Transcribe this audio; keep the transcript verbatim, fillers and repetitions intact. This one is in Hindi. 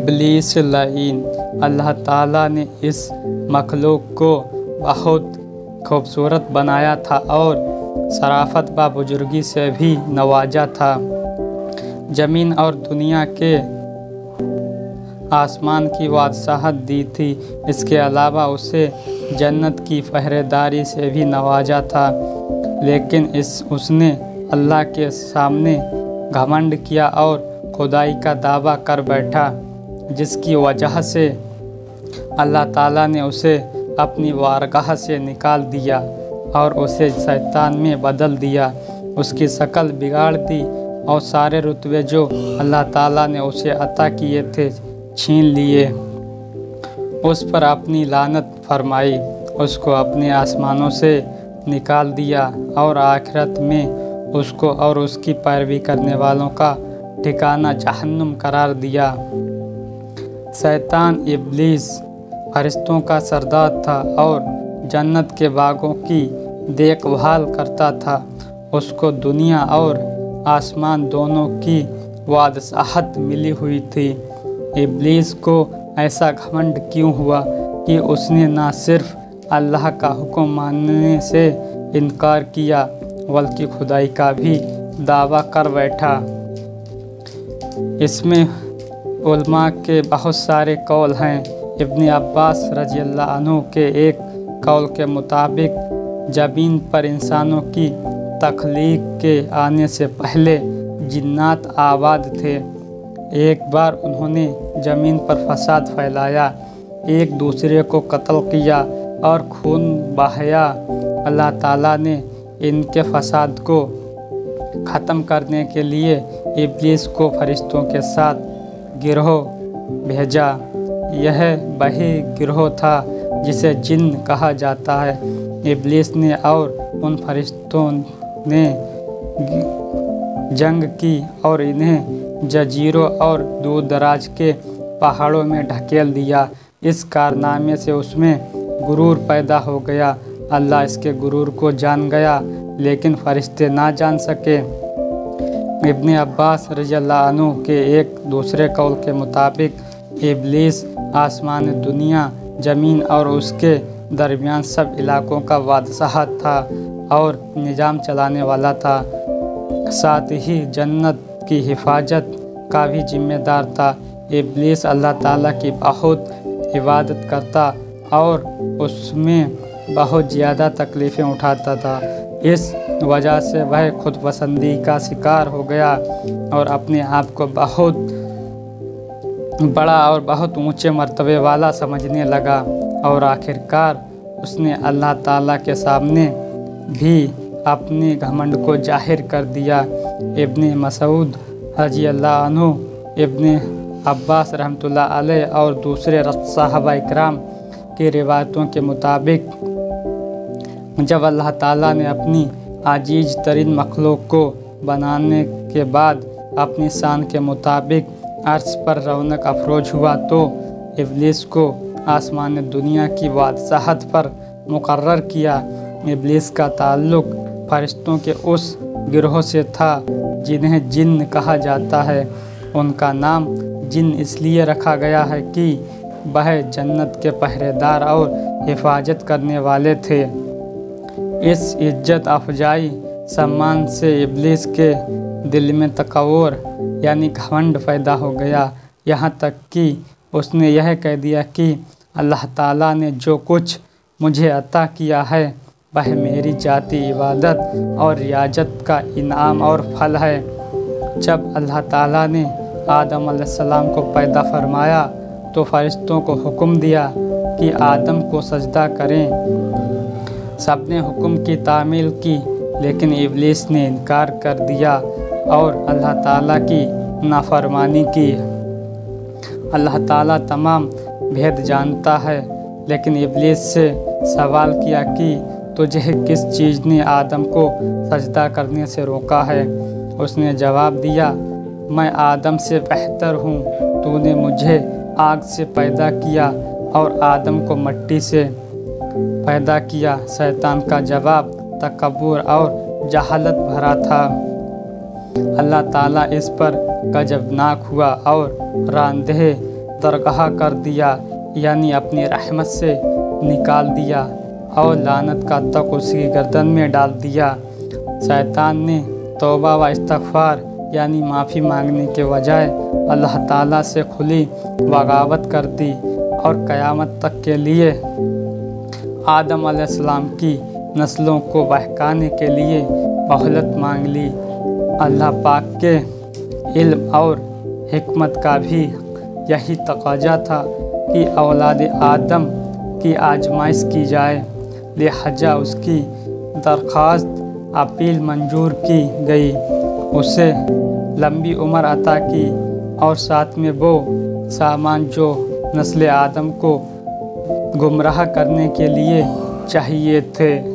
इब्लीस लईन। अल्लाह ताला ने इस मखलूक को बहुत खूबसूरत बनाया था और शराफत व बुजुर्गी से भी नवाजा था। ज़मीन और दुनिया के आसमान की बादशाहत दी थी। इसके अलावा उसे जन्नत की पहरेदारी से भी नवाजा था, लेकिन इस उसने अल्लाह के सामने घमंड किया और खुदाई का दावा कर बैठा, जिसकी वजह से अल्लाह ताला ने उसे अपनी वारगाह से निकाल दिया और उसे शैतान में बदल दिया। उसकी शक्ल बिगाड़ दी और सारे रुतबे जो अल्लाह ताला ने उसे अता किए थे छीन लिए। उस पर अपनी लानत फरमाई, उसको अपने आसमानों से निकाल दिया और आखिरत में उसको और उसकी पैरवी करने वालों का ठिकाना जहन्नुम करार दिया। शैतान इब्लीस फरिश्तों का सरदार था और जन्नत के बागों की देखभाल करता था। उसको दुनिया और आसमान दोनों की बादशाहत मिली हुई थी। इब्लीस को ऐसा घमंड क्यों हुआ कि उसने न सिर्फ अल्लाह का हुक्म मानने से इनकार किया बल्कि खुदाई का भी दावा कर बैठा। इसमें उलमा के बहुत सारे कौल हैं। इब्न अब्बास रज़ियल्लाहु अन्हु के एक कौल के मुताबिक ज़मीन पर इंसानों की तख्लीक के आने से पहले जिन्नात आबाद थे। एक बार उन्होंने ज़मीन पर फसाद फैलाया, एक दूसरे को कत्ल किया और खून बहाया। अल्लाह ताला ने इनके फसाद को ख़त्म करने के लिए इब्लीस को फरिश्तों के साथ गिरोह भेजा। यह वही गिरोह था जिसे जिन्न कहा जाता है। इब्लीस ने और उन फरिश्तों ने जंग की और इन्हें जजीरों और दूर दराज के पहाड़ों में ढकेल दिया। इस कारनामे से उसमें गुरूर पैदा हो गया। अल्लाह इसके गुरूर को जान गया, लेकिन फरिश्ते ना जान सके। इब्न अब्बास रज़ियल्लाहु अन्हु के एक दूसरे कौल के मुताबिक इब्लीस आसमान दुनिया, ज़मीन और उसके दरमियान सब इलाकों का बादशाह था और निज़ाम चलाने वाला था। साथ ही जन्नत की हिफाजत का भी जिम्मेदार था। इब्लीस अल्लाह ताला की बहुत इबादत करता और उसमें बहुत ज़्यादा तकलीफ़ें उठाता था। इस वजह से वह खुद पसंदी का शिकार हो गया और अपने आप को बहुत बड़ा और बहुत ऊंचे मर्तबे वाला समझने लगा और आखिरकार उसने अल्लाह ताला के सामने भी अपने घमंड को जाहिर कर दिया। इब्न मसूद रज़ियल्लाहु अन्हु, इब्न अब्बास रहमतुल्लाह अलैह और दूसरे सहाबा इकराम की रिवायतों के मुताबिक जब अल्लाह ताला ने अपनी आजीज तरीन मखलूक को बनाने के बाद अपनी शान के मुताबिक अर्श पर रौनक अफरोज हुआ तो इब्लीस को आसमान दुनिया की बादशाहत पर मुकर्रर किया। इब्लीस का ताल्लुक़ फरिश्तों के उस गिरोह से था जिन्हें जिन्न कहा जाता है। उनका नाम जिन्न इसलिए रखा गया है कि वह जन्नत के पहरेदार और हिफाजत करने वाले थे। इस इज्जत अफजाई सम्मान से इब्लीस के दिल में तकव्वुर यानी घमंड पैदा हो गया, यहाँ तक कि उसने यह कह दिया कि अल्लाह ताला ने जो कुछ मुझे अता किया है वह मेरी जाती इबादत और रियाजत का इनाम और फल है। जब अल्लाह ताला ने आदम अलैहिस्सलाम को पैदा फरमाया तो फरिश्तों को हुक्म दिया कि आदम को सजदा करें। सबने हुक्म की तामील की, लेकिन इब्लीस ने इनकार कर दिया और अल्लाह ताला की नाफरमानी की। अल्लाह ताला तमाम भेद जानता है, लेकिन इब्लीस से सवाल किया कि तुझे किस चीज़ ने आदम को सजदा करने से रोका है। उसने जवाब दिया, मैं आदम से बेहतर हूँ। तूने मुझे आग से पैदा किया और आदम को मिट्टी से पैदा किया। शैतान का जवाब तकब्बुर और जहालत भरा था। अल्लाह ताला इस पर गजबनाक हुआ और रांदे दरगाह कर दिया, यानी अपनी रहमत से निकाल दिया और लानत का तक उसकी गर्दन में डाल दिया। शैतान ने तौबा व इस्तग़फ़ार यानी माफ़ी मांगने के बजाय अल्लाह ताला से खुली बगावत कर दी और क़यामत तक के लिए आदम अलैहिस्सलाम की नस्लों को बहकाने के लिए मोहलत मांग ली। अल्लाह पाक के इल्म और हिकमत का भी यही तकाजा था कि औलाद आदम की आजमाइश की जाए, लिहाजा उसकी दरख्वास्त अपील मंजूर की गई, उसे लंबी उम्र अता की और साथ में वो सामान जो नस्ल आदम को गुमराह करने के लिए चाहिए थे।